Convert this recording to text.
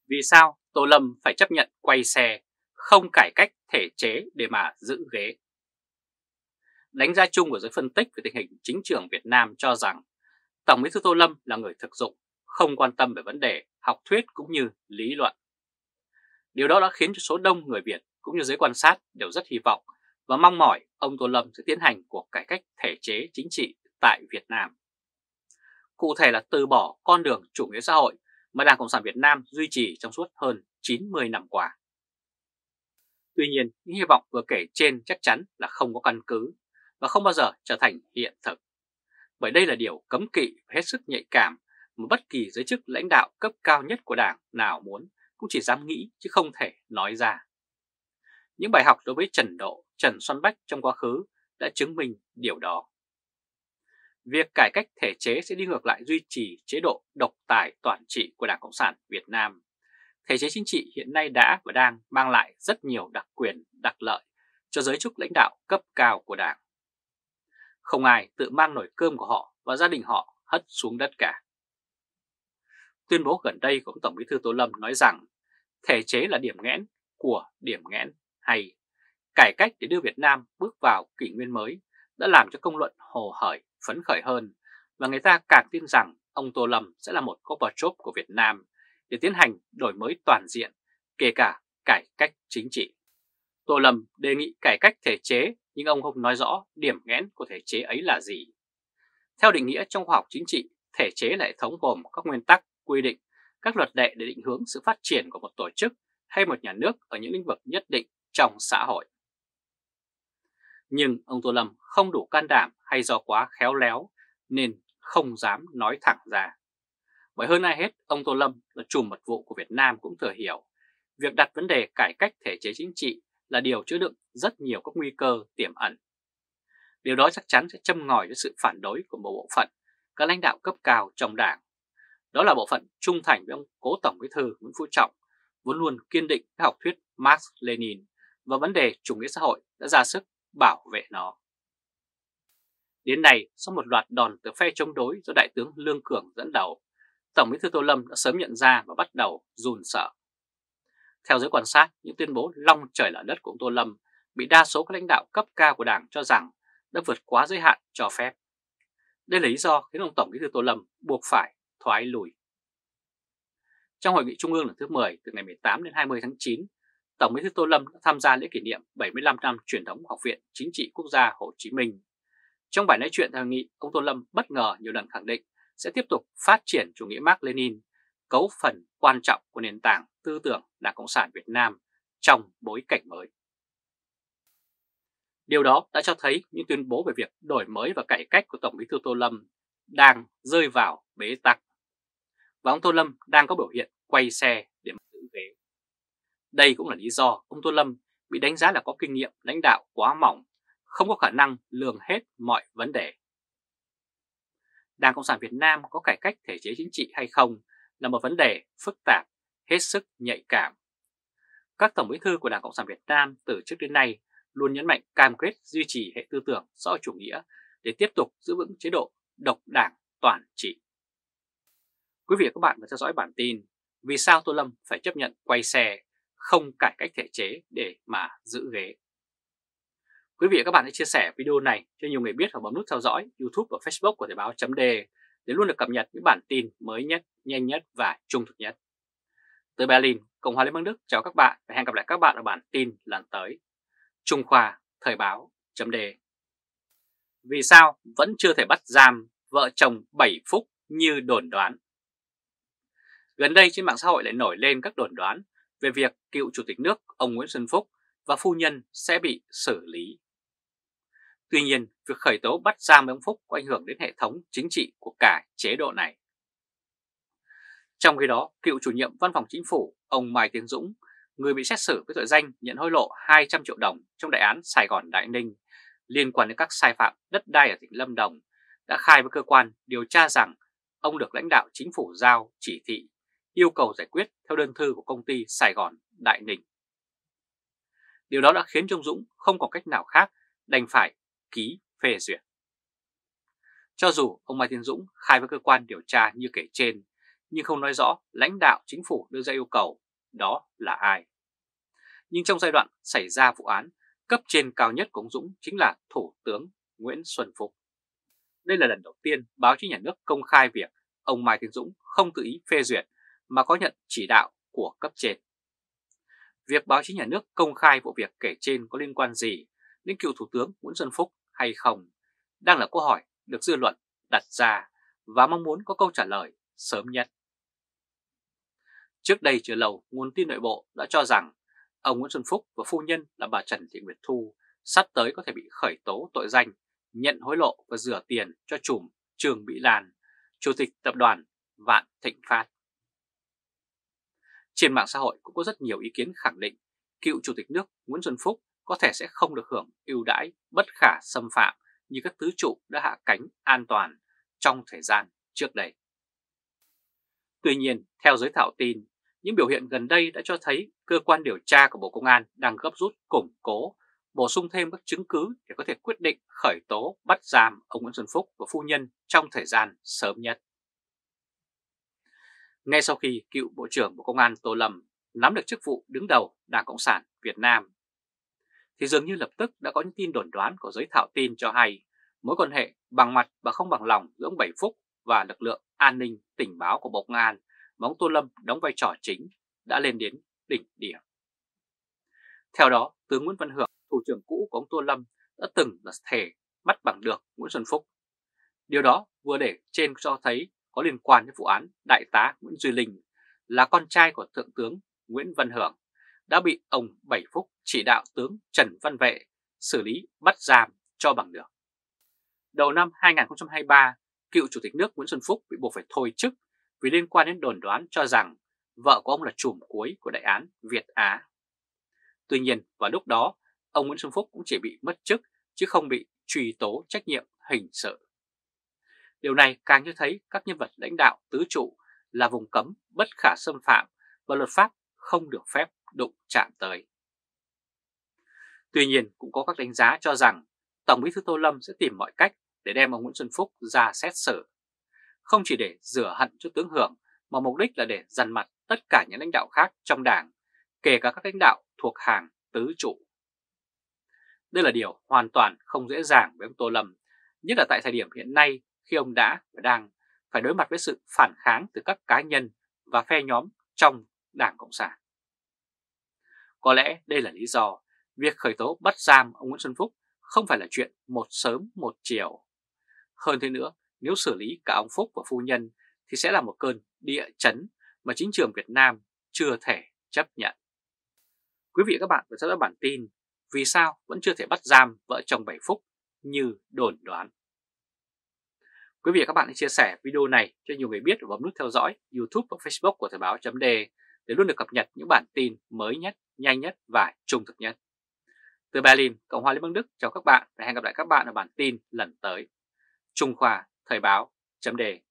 Vì sao Tô Lâm phải chấp nhận quay xe, không cải cách thể chế để mà giữ ghế? Đánh giá chung của giới phân tích về tình hình chính trường Việt Nam cho rằng Tổng Bí thư Tô Lâm là người thực dụng, không quan tâm về vấn đề học thuyết cũng như lý luận. Điều đó đã khiến cho số đông người Việt cũng như giới quan sát đều rất hy vọng và mong mỏi ông Tô Lâm sẽ tiến hành cuộc cải cách thể chế chính trị tại Việt Nam. Cụ thể là từ bỏ con đường chủ nghĩa xã hội mà Đảng Cộng sản Việt Nam duy trì trong suốt hơn 90 năm qua. Tuy nhiên, những hy vọng vừa kể trên chắc chắn là không có căn cứ và không bao giờ trở thành hiện thực. Bởi đây là điều cấm kỵ và hết sức nhạy cảm mà bất kỳ giới chức lãnh đạo cấp cao nhất của Đảng nào muốn cũng chỉ dám nghĩ chứ không thể nói ra. Những bài học đối với Trần Độ, Trần Xuân Bách trong quá khứ đã chứng minh điều đó. Việc cải cách thể chế sẽ đi ngược lại duy trì chế độ độc tài toàn trị của Đảng Cộng sản Việt Nam. Thể chế chính trị hiện nay đã và đang mang lại rất nhiều đặc quyền, đặc lợi cho giới chức lãnh đạo cấp cao của Đảng. Không ai tự mang nồi cơm của họ và gia đình họ hất xuống đất cả. Tuyên bố gần đây của Tổng Bí thư Tô Lâm nói rằng thể chế là điểm nghẽn của điểm nghẽn hay cải cách để đưa Việt Nam bước vào kỷ nguyên mới đã làm cho công luận hồ hởi, phấn khởi hơn và người ta càng tin rằng ông Tô Lâm sẽ là một Gorbachev của Việt Nam để tiến hành đổi mới toàn diện, kể cả cải cách chính trị. Tô Lâm đề nghị cải cách thể chế nhưng ông không nói rõ điểm nghẽn của thể chế ấy là gì. Theo định nghĩa trong khoa học chính trị, thể chế là hệ thống gồm các nguyên tắc, quy định, các luật lệ để định hướng sự phát triển của một tổ chức hay một nhà nước ở những lĩnh vực nhất định trong xã hội. Nhưng ông Tô Lâm không đủ can đảm hay do quá khéo léo nên không dám nói thẳng ra. Bởi hơn ai hết, ông Tô Lâm là trùm mật vụ của Việt Nam cũng thừa hiểu việc đặt vấn đề cải cách thể chế chính trị là điều chứa đựng rất nhiều các nguy cơ tiềm ẩn. Điều đó chắc chắn sẽ châm ngòi cho sự phản đối của một bộ phận các lãnh đạo cấp cao trong Đảng. Đó là bộ phận trung thành với ông cố Tổng Bí thư Nguyễn Phú Trọng, vốn luôn kiên định với học thuyết Marx Lenin và vấn đề chủ nghĩa xã hội đã ra sức bảo vệ nó. Đến nay, sau một loạt đòn từ phe chống đối do Đại tướng Lương Cường dẫn đầu, Tổng Bí thư Tô Lâm đã sớm nhận ra và bắt đầu run sợ. Theo giới quan sát, những tuyên bố long trời lở đất của ông Tô Lâm bị đa số các lãnh đạo cấp cao của Đảng cho rằng đã vượt quá giới hạn cho phép. Đây là lý do khiến ông Tổng Bí thư Tô Lâm buộc phải thoái lùi. Trong hội nghị trung ương lần thứ 10 từ ngày 18 đến 20 tháng 9, Tổng Bí thư Tô Lâm đã tham gia lễ kỷ niệm 75 năm truyền thống Học viện Chính trị Quốc gia Hồ Chí Minh. Trong bài nói chuyện tại hội nghị, ông Tô Lâm bất ngờ nhiều lần khẳng định sẽ tiếp tục phát triển chủ nghĩa Mác Lênin, cấu phần quan trọng của nền tảng tư tưởng Đảng Cộng sản Việt Nam trong bối cảnh mới. Điều đó đã cho thấy những tuyên bố về việc đổi mới và cải cách của Tổng Bí thư Tô Lâm đang rơi vào bế tắc. Và ông Tô Lâm đang có biểu hiện quay xe để giữ ghế. Đây cũng là lý do ông Tô Lâm bị đánh giá là có kinh nghiệm lãnh đạo quá mỏng, không có khả năng lường hết mọi vấn đề. Đảng Cộng sản Việt Nam có cải cách thể chế chính trị hay không là một vấn đề phức tạp, hết sức nhạy cảm. Các tổng bí thư của Đảng Cộng sản Việt Nam từ trước đến nay luôn nhấn mạnh cam kết duy trì hệ tư tưởng xã hội chủ nghĩa để tiếp tục giữ vững chế độ độc đảng toàn trị. Quý vị và các bạn vừa theo dõi bản tin Vì sao Tô Lâm phải chấp nhận quay xe, không cải cách thể chế để mà giữ ghế. Quý vị và các bạn hãy chia sẻ video này cho nhiều người biết và bấm nút theo dõi YouTube và Facebook của Thời báo.de để luôn được cập nhật những bản tin mới nhất, nhanh nhất và trung thực nhất. Từ Berlin, Cộng hòa Liên bang Đức chào các bạn và hẹn gặp lại các bạn ở bản tin lần tới. Trung Khoa, Thời báo.de. Vì sao vẫn chưa thể bắt giam vợ chồng 7 Phúc như đồn đoán? Gần đây trên mạng xã hội lại nổi lên các đồn đoán về việc cựu Chủ tịch nước ông Nguyễn Xuân Phúc và phu nhân sẽ bị xử lý. Tuy nhiên, việc khởi tố bắt giam ông Phúc có ảnh hưởng đến hệ thống chính trị của cả chế độ này. Trong khi đó, cựu chủ nhiệm Văn phòng Chính phủ ông Mai Tiến Dũng, người bị xét xử với tội danh nhận hối lộ 200 triệu đồng trong đại án Sài Gòn Đại Ninh liên quan đến các sai phạm đất đai ở tỉnh Lâm Đồng, đã khai với cơ quan điều tra rằng ông được lãnh đạo chính phủ giao chỉ thị yêu cầu giải quyết theo đơn thư của công ty Sài Gòn Đại Ninh. Điều đó đã khiến cho ông Dũng không có cách nào khác đành phải ký phê duyệt. Cho dù ông Mai Tiến Dũng khai với cơ quan điều tra như kể trên, nhưng không nói rõ lãnh đạo chính phủ đưa ra yêu cầu đó là ai. Nhưng trong giai đoạn xảy ra vụ án, cấp trên cao nhất của ông Dũng chính là Thủ tướng Nguyễn Xuân Phúc. Đây là lần đầu tiên báo chí nhà nước công khai việc ông Mai Tiến Dũng không tự ý phê duyệt mà có nhận chỉ đạo của cấp trên. Việc báo chí nhà nước công khai vụ việc kể trên có liên quan gì đến cựu Thủ tướng Nguyễn Xuân Phúc hay không đang là câu hỏi được dư luận đặt ra và mong muốn có câu trả lời sớm nhất. Trước đây chưa lâu, nguồn tin nội bộ đã cho rằng ông Nguyễn Xuân Phúc và phu nhân là bà Trần Thị Nguyệt Thu sắp tới có thể bị khởi tố tội danh nhận hối lộ và rửa tiền cho trùm Trương Mỹ Lan, chủ tịch tập đoàn Vạn Thịnh Phát. Trên mạng xã hội cũng có rất nhiều ý kiến khẳng định cựu chủ tịch nước Nguyễn Xuân Phúc có thể sẽ không được hưởng ưu đãi bất khả xâm phạm như các tứ trụ đã hạ cánh an toàn trong thời gian trước đây. Tuy nhiên, theo giới thạo tin, những biểu hiện gần đây đã cho thấy cơ quan điều tra của Bộ Công an đang gấp rút củng cố, bổ sung thêm các chứng cứ để có thể quyết định khởi tố bắt giam ông Nguyễn Xuân Phúc và phu nhân trong thời gian sớm nhất. Ngay sau khi cựu Bộ trưởng Bộ Công an Tô Lâm nắm được chức vụ đứng đầu Đảng Cộng sản Việt Nam, thì dường như lập tức đã có những tin đồn đoán của giới thạo tin cho hay mối quan hệ bằng mặt và không bằng lòng giữa ông Bảy Phúc và lực lượng an ninh tình báo của Bộ Công an mà ông Tô Lâm đóng vai trò chính đã lên đến đỉnh điểm. Theo đó, tướng Nguyễn Văn Hưởng, thủ trưởng cũ của ông Tô Lâm, đã từng là thề bắt bằng được Nguyễn Xuân Phúc. Điều đó vừa để trên cho thấy có liên quan đến vụ án Đại tá Nguyễn Duy Linh là con trai của Thượng tướng Nguyễn Văn Hưởng đã bị ông Bảy Phúc chỉ đạo tướng Trần Văn Vệ xử lý bắt giam cho bằng được. Đầu năm 2023, cựu Chủ tịch nước Nguyễn Xuân Phúc bị buộc phải thôi chức vì liên quan đến đồn đoán cho rằng vợ của ông là trùm cuối của đại án Việt Á. Tuy nhiên, vào lúc đó, ông Nguyễn Xuân Phúc cũng chỉ bị mất chức chứ không bị truy tố trách nhiệm hình sự. Điều này càng cho thấy các nhân vật lãnh đạo tứ trụ là vùng cấm bất khả xâm phạm và luật pháp không được phép đụng chạm tới. Tuy nhiên, cũng có các đánh giá cho rằng Tổng Bí thư Tô Lâm sẽ tìm mọi cách để đem ông Nguyễn Xuân Phúc ra xét xử, không chỉ để rửa hận cho tướng Hưởng mà mục đích là để dằn mặt tất cả những lãnh đạo khác trong Đảng, kể cả các lãnh đạo thuộc hàng tứ trụ. Đây là điều hoàn toàn không dễ dàng với ông Tô Lâm, nhất là tại thời điểm hiện nay khi ông đã và đang phải đối mặt với sự phản kháng từ các cá nhân và phe nhóm trong Đảng Cộng sản. Có lẽ đây là lý do việc khởi tố bắt giam ông Nguyễn Xuân Phúc không phải là chuyện một sớm một chiều. Hơn thế nữa, nếu xử lý cả ông Phúc và phu nhân thì sẽ là một cơn địa chấn mà chính trường Việt Nam chưa thể chấp nhận. Quý vị và các bạn vừa theo dõi bản tin vì sao vẫn chưa thể bắt giam vợ chồng Bảy Phúc như đồn đoán. Quý vị và các bạn hãy chia sẻ video này cho nhiều người biết và bấm nút theo dõi YouTube và Facebook của Thời báo.de để luôn được cập nhật những bản tin mới nhất, nhanh nhất và trung thực nhất. Từ Berlin, Cộng hòa Liên bang Đức chào các bạn và hẹn gặp lại các bạn ở bản tin lần tới. Trung Khoa, Thời báo.de